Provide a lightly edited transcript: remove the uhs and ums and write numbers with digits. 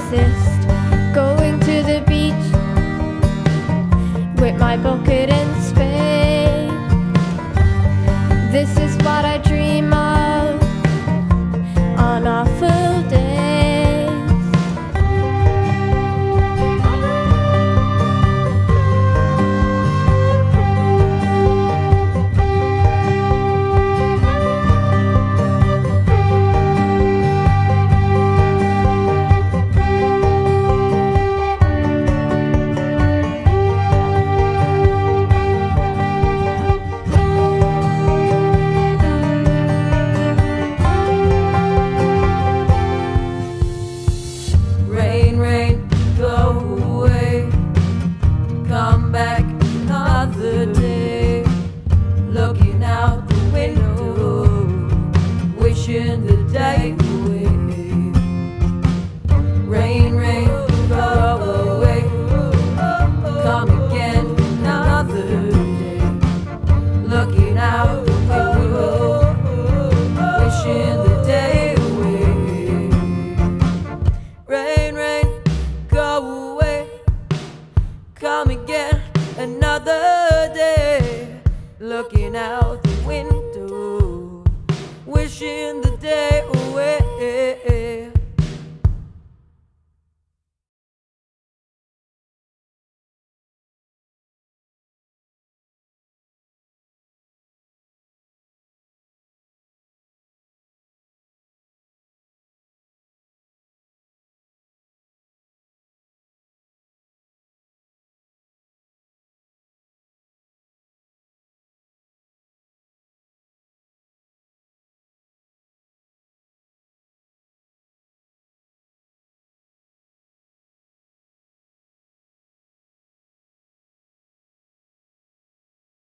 insist. Going to the beach with my bucket and spade. This is what I dream of on awful days. Rain, rain, go away. Come back another day. Looking out the window, wishing the day away. Rain, rain, go away. Come again another day. Looking out the window, wishing the day away. Rain, rain, go away. Come again another day. Looking out the window, wishing